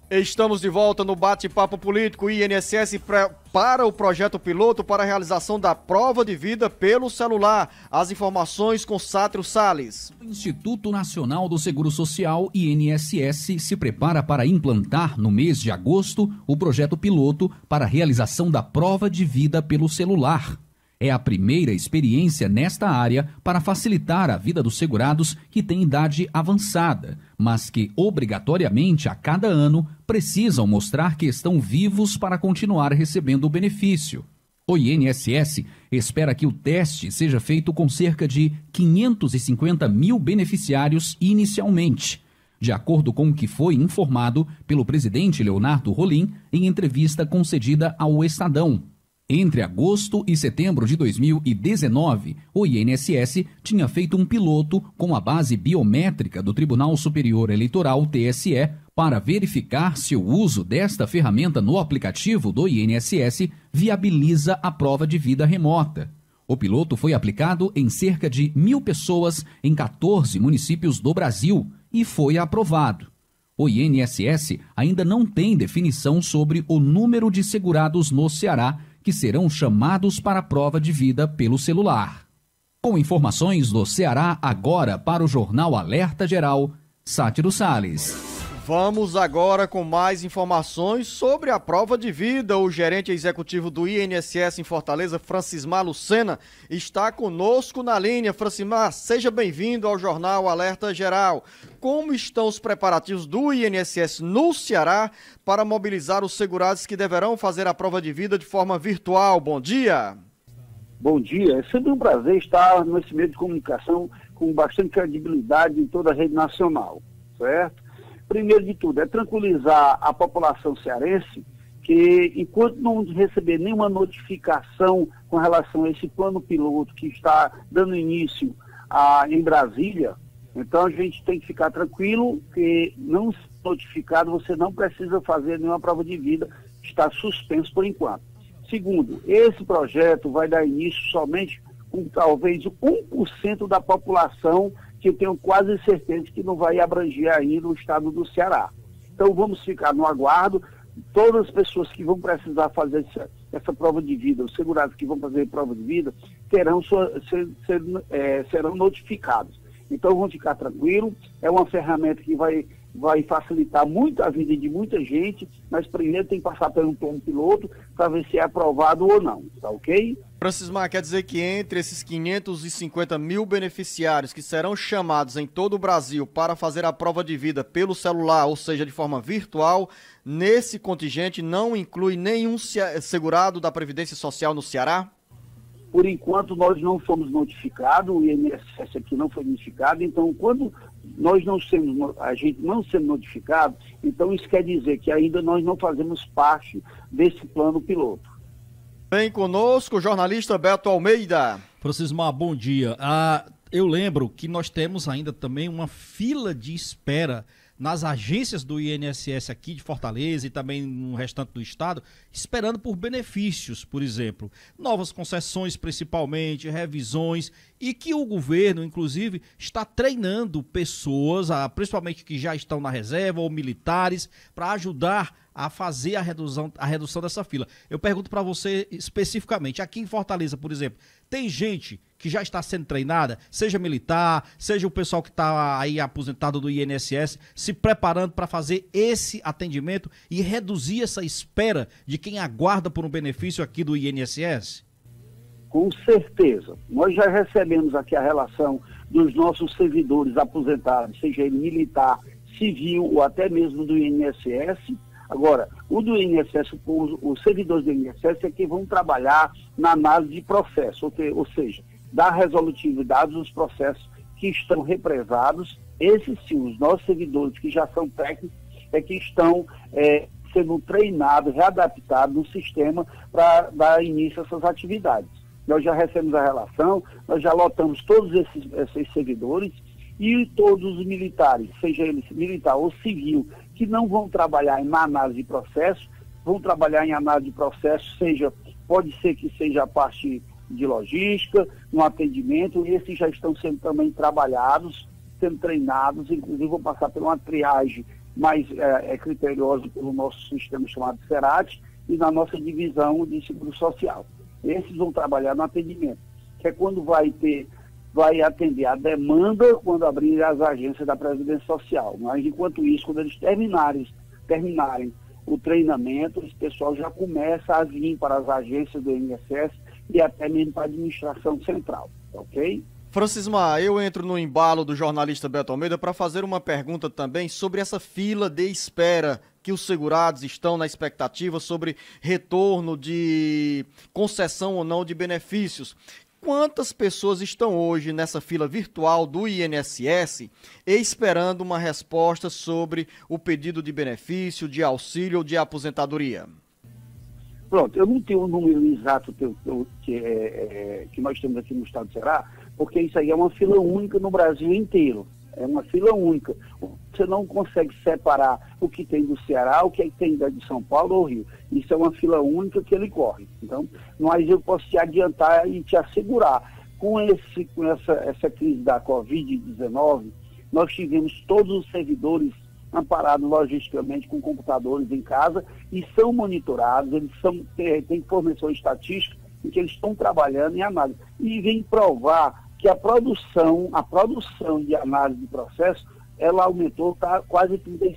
Estamos de volta no Bate-Papo Político. O INSS prepara o projeto piloto para a realização da prova de vida pelo celular. As informações com Sátrio Salles. O Instituto Nacional do Seguro Social, INSS, se prepara para implantar, no mês de agosto, o projeto piloto para a realização da prova de vida pelo celular. É a primeira experiência nesta área para facilitar a vida dos segurados que têm idade avançada, mas que, obrigatoriamente, a cada ano, precisam mostrar que estão vivos para continuar recebendo o benefício. O INSS espera que o teste seja feito com cerca de 550 mil beneficiários inicialmente, de acordo com o que foi informado pelo presidente Leonardo Rolim em entrevista concedida ao Estadão. Entre agosto e setembro de 2019, o INSS tinha feito um piloto com a base biométrica do Tribunal Superior Eleitoral, TSE, para verificar se o uso desta ferramenta no aplicativo do INSS viabiliza a prova de vida remota. O piloto foi aplicado em cerca de 1.000 pessoas em 14 municípios do Brasil e foi aprovado. O INSS ainda não tem definição sobre o número de segurados no Ceará que serão chamados para a prova de vida pelo celular. Com informações do Ceará, agora para o Jornal Alerta Geral, Sátiro Salles. Vamos agora com mais informações sobre a prova de vida. O gerente executivo do INSS em Fortaleza, Francismar Lucena, está conosco na linha. Francismar, seja bem-vindo ao Jornal Alerta Geral. Como estão os preparativos do INSS no Ceará para mobilizar os segurados que deverão fazer a prova de vida de forma virtual? Bom dia. Bom dia. É sempre um prazer estar nesse meio de comunicação com bastante credibilidade em toda a rede nacional, certo? Primeiro de tudo, é tranquilizar a população cearense que, enquanto não receber nenhuma notificação com relação a esse plano piloto que está dando início em Brasília, então a gente tem que ficar tranquilo que, não notificado, você não precisa fazer nenhuma prova de vida, está suspenso por enquanto. Segundo, esse projeto vai dar início somente com talvez 1% da população, que eu tenho quase certeza que não vai abranger ainda o estado do Ceará. Então vamos ficar no aguardo. Todas as pessoas que vão precisar fazer essa prova de vida, os segurados que vão fazer prova de vida, serão notificados. Então vamos ficar tranquilos. É uma ferramenta que vai facilitar muito a vida de muita gente, mas primeiro tem que passar por um plano piloto para ver se é aprovado ou não, tá ok? Francismar, quer dizer que entre esses 550 mil beneficiários que serão chamados em todo o Brasil para fazer a prova de vida pelo celular, ou seja, de forma virtual, nesse contingente não inclui nenhum segurado da Previdência Social no Ceará? Por enquanto nós não fomos notificados, o INSS aqui não foi notificado, então quando a gente não sendo notificado, então isso quer dizer que ainda nós não fazemos parte desse plano piloto. Vem conosco o jornalista Beto Almeida. Francismar, bom dia. Eu lembro que nós temos ainda também uma fila de espera nas agências do INSS aqui de Fortaleza e também no restante do estado, esperando por benefícios, por exemplo, novas concessões principalmente, revisões, e que o governo, inclusive, está treinando pessoas, principalmente que já estão na reserva ou militares, para ajudar a fazer a redução dessa fila. Eu pergunto para você especificamente, aqui em Fortaleza, por exemplo, tem gente que já está sendo treinada, seja militar, seja o pessoal que está aí aposentado do INSS, se preparando para fazer esse atendimento e reduzir essa espera de quem aguarda por um benefício aqui do INSS? Com certeza. Nós já recebemos aqui a relação dos nossos servidores aposentados, seja ele militar, civil ou até mesmo do INSS. Agora, o do INSS, os servidores do INSS é que vão trabalhar na análise de processo, ou seja, dar resolutividade dos processos que estão represados. Esses sim, os nossos servidores que já são técnicos, é que estão sendo treinados, readaptados no sistema para dar início a essas atividades. Nós já recebemos a relação, nós já lotamos todos esses servidores e todos os militares, seja ele militar ou civil, que não vão trabalhar na análise de processo, vão trabalhar em análise de processo, pode ser que seja a parte de logística, no atendimento, e esses já estão sendo também trabalhados, sendo treinados, inclusive vão passar por uma triagem mais criteriosa pelo nosso sistema chamado SERAT e na nossa divisão de seguro social. Esses vão trabalhar no atendimento, que é quando vai atender a demanda quando abrir as agências da Previdência Social. Mas, enquanto isso, quando eles terminarem o treinamento, esse pessoal já começa a vir para as agências do INSS e até mesmo para a administração central, ok? Francismar, eu entro no embalo do jornalista Beto Almeida para fazer uma pergunta também sobre essa fila de espera que os segurados estão na expectativa sobre retorno de concessão ou não de benefícios. Quantas pessoas estão hoje nessa fila virtual do INSS esperando uma resposta sobre o pedido de benefício, de auxílio ou de aposentadoria? Pronto, eu não tenho o número exato que nós temos aqui no estado do Ceará, porque isso aí é uma fila única no Brasil inteiro. É uma fila única. Você não consegue separar o que tem do Ceará, o que tem de São Paulo ou Rio. Isso é uma fila única que ele corre. Então, mas eu posso te adiantar e te assegurar. Com essa crise da Covid-19, nós tivemos todos os servidores amparados logisticamente com computadores em casa e são monitorados, eles têm informação estatística em que eles estão trabalhando em análise. E vem provar que a produção de análise de processo, ela aumentou quase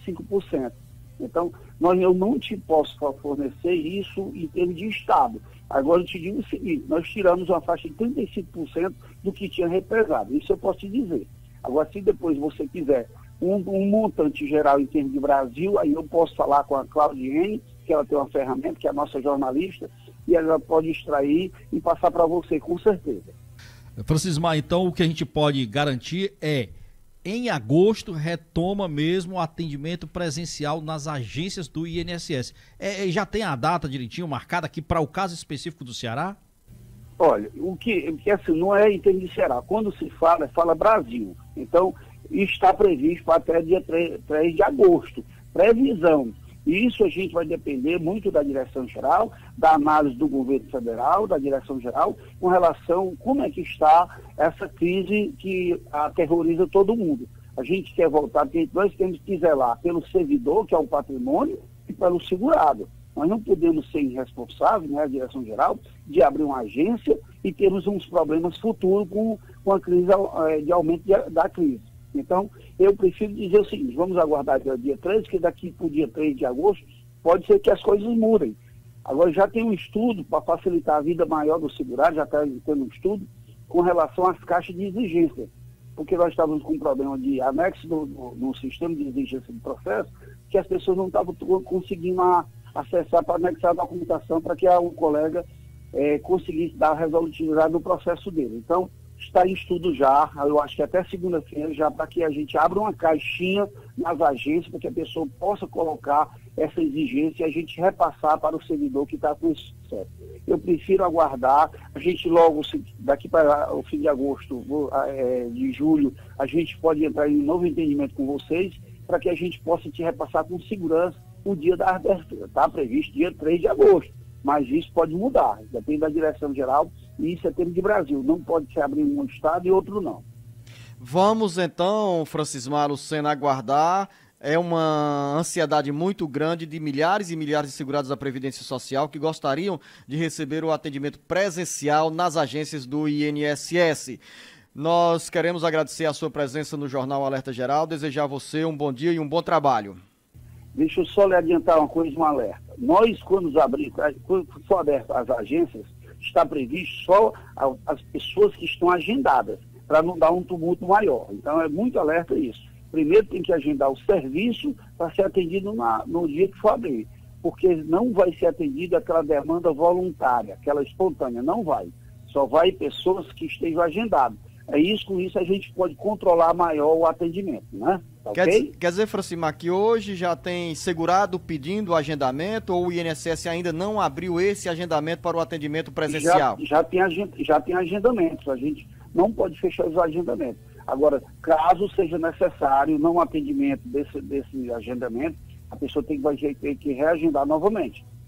35%. Então, eu não te posso fornecer isso em termos de Estado. Agora, eu te digo o seguinte, nós tiramos uma faixa de 35% do que tinha represado. Isso eu posso te dizer. Agora, se depois você quiser um montante geral em termos de Brasil, aí eu posso falar com a Claudiene, que ela tem uma ferramenta, que é a nossa jornalista, e ela pode extrair e passar para você, com certeza. Francismar, então o que a gente pode garantir é, em agosto, retoma mesmo o atendimento presencial nas agências do INSS. Já tem a data direitinho marcada aqui para o caso específico do Ceará? Olha, o que assim, não é em termos de Ceará. Quando se fala Brasil. Então, está previsto até dia 3 de agosto. Previsão. Isso a gente vai depender muito da direção geral, da análise do governo federal, da direção geral, com relação a como é que está essa crise que aterroriza todo mundo. A gente quer voltar, porque nós temos que zelar pelo servidor, que é o patrimônio, e pelo segurado. Nós não podemos ser irresponsáveis, né, a direção geral, de abrir uma agência e termos uns problemas futuros com a crise, de aumento da crise. Então, eu prefiro dizer o seguinte, vamos aguardar dia 13, que daqui para o dia 3 de agosto, pode ser que as coisas mudem. Agora, já tem um estudo para facilitar a vida maior do segurado, já está tendo um estudo com relação às caixas de exigência, porque nós estávamos com um problema de anexo no sistema de exigência do processo, que as pessoas não estavam conseguindo acessar para anexar a documentação para que um colega conseguisse dar a resolutividade do processo dele. Então, está em estudo já, eu acho que até segunda-feira, já para que a gente abra uma caixinha nas agências, para que a pessoa possa colocar essa exigência e a gente repassar para o servidor que está com isso certo. Eu prefiro aguardar, a gente logo, daqui para o fim de agosto, de julho, a gente pode entrar em um novo entendimento com vocês, para que a gente possa te repassar com segurança o dia da abertura. Está previsto dia 3 de agosto. Mas isso pode mudar, depende da direção geral, e isso é termo de Brasil, não pode se abrir um estado e outro não. Vamos então, Francismar Lucena, aguardar. É uma ansiedade muito grande de milhares e milhares de segurados da Previdência Social que gostariam de receber o atendimento presencial nas agências do INSS. Nós queremos agradecer a sua presença no Jornal Alerta Geral, desejar a você um bom dia e um bom trabalho. Deixa eu só lhe adiantar uma coisa, um alerta. Nós, quando for aberto as agências, está previsto só as pessoas que estão agendadas, para não dar um tumulto maior. Então, é muito alerta isso. Primeiro tem que agendar o serviço para ser atendido no dia que for abrir, porque não vai ser atendido aquela demanda voluntária, aquela espontânea, não vai. Só vai pessoas que estejam agendadas. Com isso a gente pode controlar maior o atendimento, né? Tá okay? Quer dizer, Francismar, que hoje já tem segurado pedindo agendamento ou o INSS ainda não abriu esse agendamento para o atendimento presencial? Já tem agendamentos, a gente não pode fechar os agendamentos. Agora, caso seja necessário não atendimento desse agendamento, a pessoa vai ter que reagendar novamente.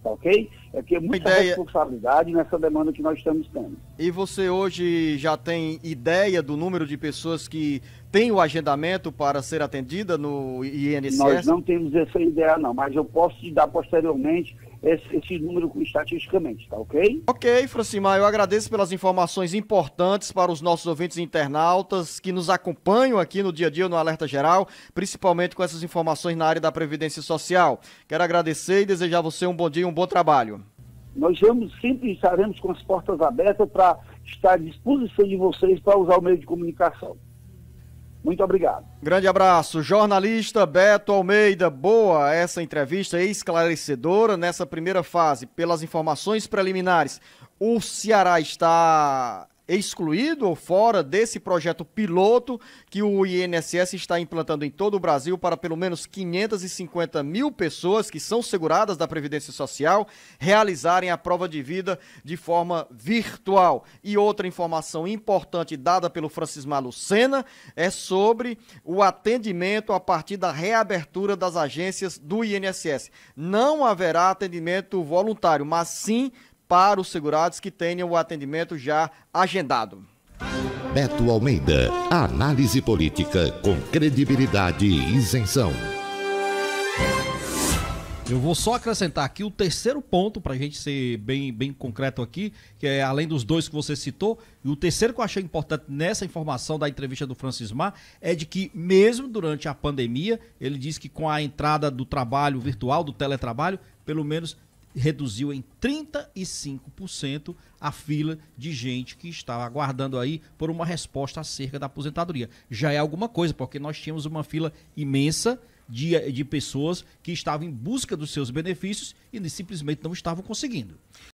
tá ok? É que é muita responsabilidade nessa demanda que nós estamos tendo. E você hoje já tem ideia do número de pessoas que têm o agendamento para ser atendida no INSS? Nós não temos essa ideia não, mas eu posso te dar posteriormente esse número estatisticamente, tá ok? Ok, Francimar, eu agradeço pelas informações importantes para os nossos ouvintes internautas que nos acompanham aqui no dia a dia no Alerta Geral, principalmente com essas informações na área da Previdência Social. Quero agradecer e desejar a você um bom dia e um bom trabalho. Nós sempre estaremos com as portas abertas para estar à disposição de vocês para usar o meio de comunicação. Muito obrigado. Grande abraço. Jornalista Beto Almeida, boa essa entrevista esclarecedora nessa primeira fase. Pelas informações preliminares, o Ceará está excluído ou fora desse projeto piloto que o INSS está implantando em todo o Brasil para pelo menos 550 mil pessoas que são seguradas da Previdência Social realizarem a prova de vida de forma virtual. E outra informação importante dada pelo Francismar Lucena é sobre o atendimento a partir da reabertura das agências do INSS. Não haverá atendimento voluntário, mas sim para os segurados que tenham o atendimento já agendado. Beto Almeida, análise política com credibilidade e isenção. Eu vou só acrescentar aqui o terceiro ponto, para a gente ser bem concreto aqui, que é além dos dois que você citou, e o terceiro que eu achei importante nessa informação da entrevista do Francismar é de que mesmo durante a pandemia, ele diz que com a entrada do trabalho virtual, do teletrabalho, pelo menos reduziu em 35% a fila de gente que estava aguardando aí por uma resposta acerca da aposentadoria. Já é alguma coisa, porque nós tínhamos uma fila imensa de pessoas que estavam em busca dos seus benefícios e simplesmente não estavam conseguindo.